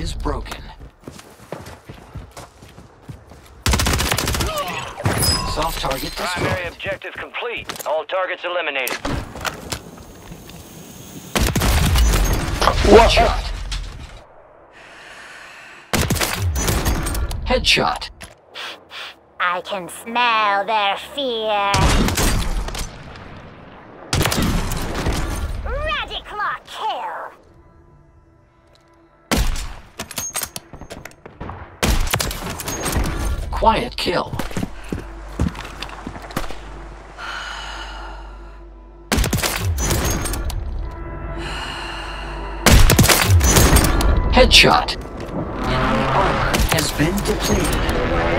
is broken. Soft target Primary destroyed. objective complete. All targets eliminated. Headshot. Headshot. I can smell their fear. Radiclaw kill. Quiet kill. Headshot. Enemy armor has been depleted.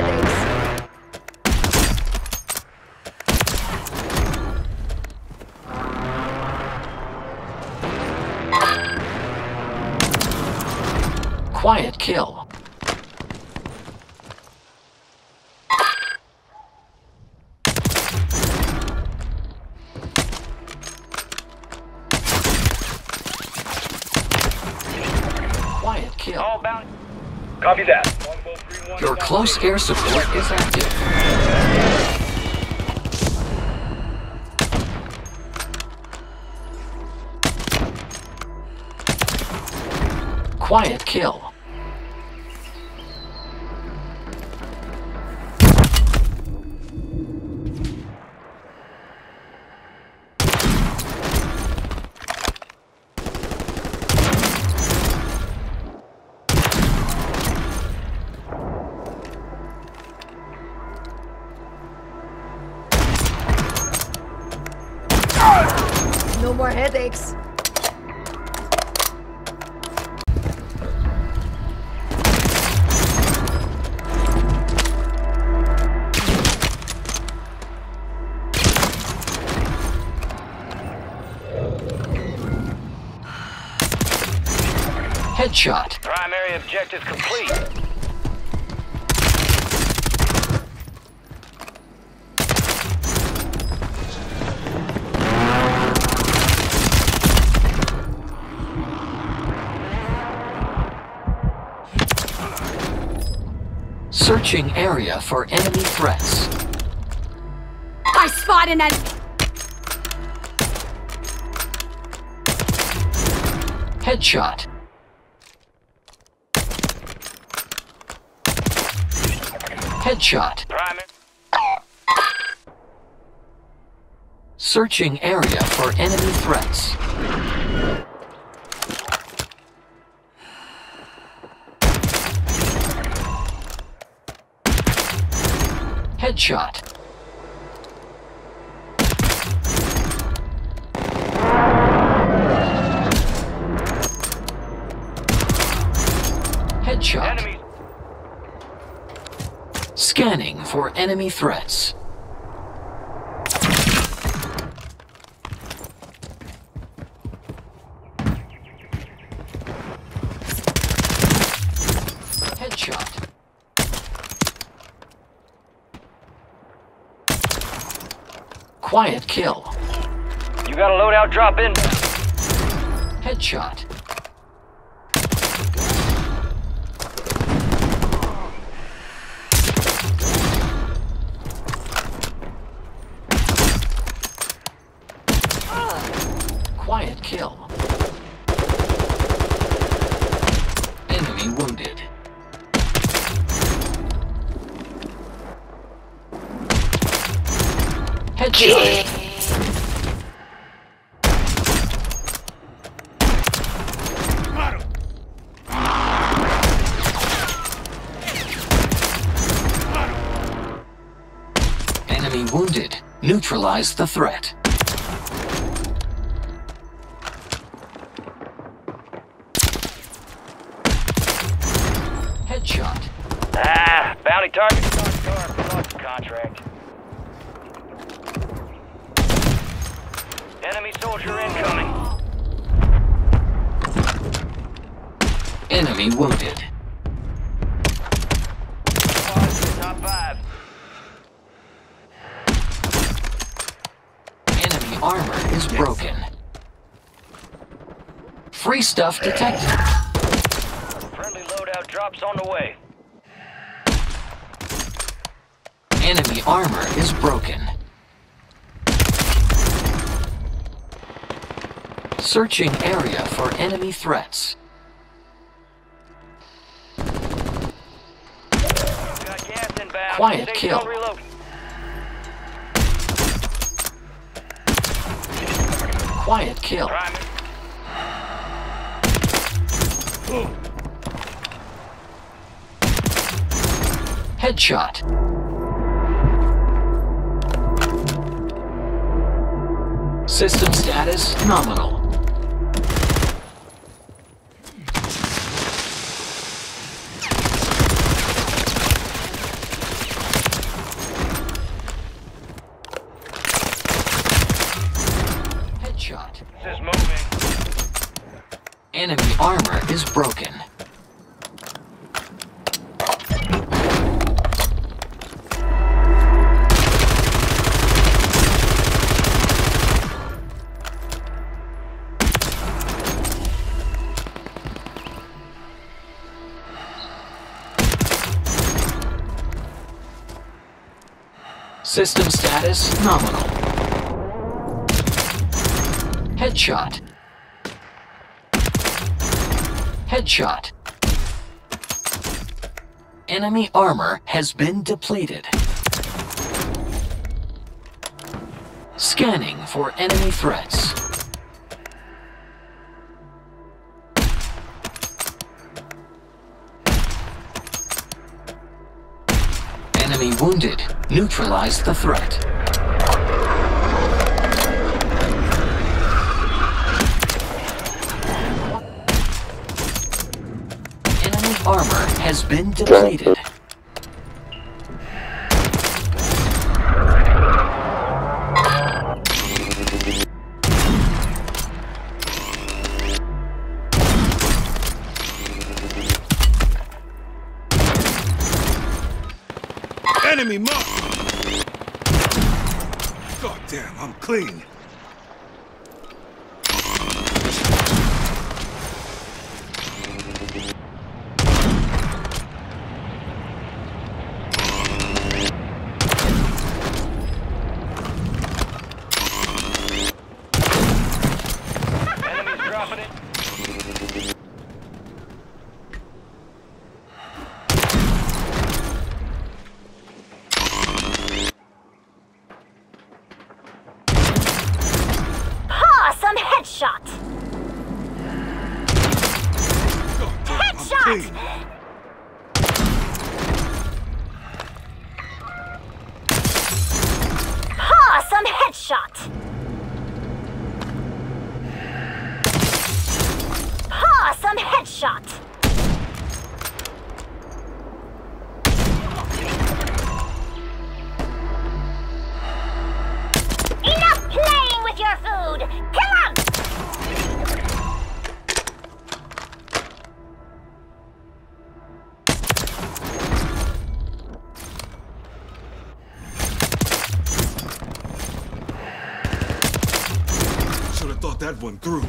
Quiet kill. Quiet kill. All bounty. Copy that. Your close air support is active. Quiet kill. No more headaches. Headshot. Primary objective complete. Searching area for enemy threats. I spot an enemy. Headshot. Headshot. Primary. Searching area for enemy threats. Headshot. Headshot. Enemy. Scanning for enemy threats. Headshot. Quiet kill. You got a loadout drop in. Headshot. Quiet kill. Enemy wounded. Headshot. Enemy wounded. Neutralize the threat. Headshot. Ah, bounty target. Lost the contract. Enemy soldier incoming. Enemy wounded. Top 5. Enemy armor is broken. Free stuff detected. Friendly loadout. Airdrop's on the way. Enemy armor is broken. Searching area for enemy threats. Got gas inbound. Quiet Safe kill. zone reloading. Quiet kill. Priming. Headshot. System status nominal. Headshot. This is moving. Enemy armor is broken. System status nominal. Headshot. Headshot. Enemy armor has been depleted. Scanning for enemy threats. Enemy wounded. Neutralize the threat. Enemy armor has been depleted. Enemy mark! God damn, I'm clean. Enemies dropping it. Awesome headshot! God damn, I'm Headshot! clean. Awesome headshot! Awesome headshot! Enough playing with your food! Kill 'em! Should have thought that one through.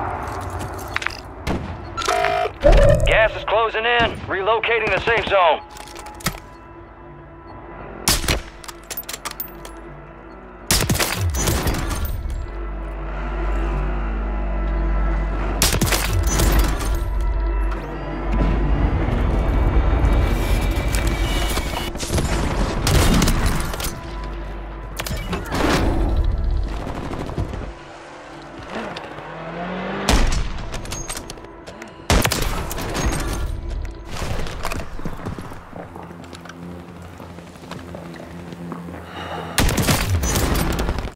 Gas is closing in. Relocating the safe zone.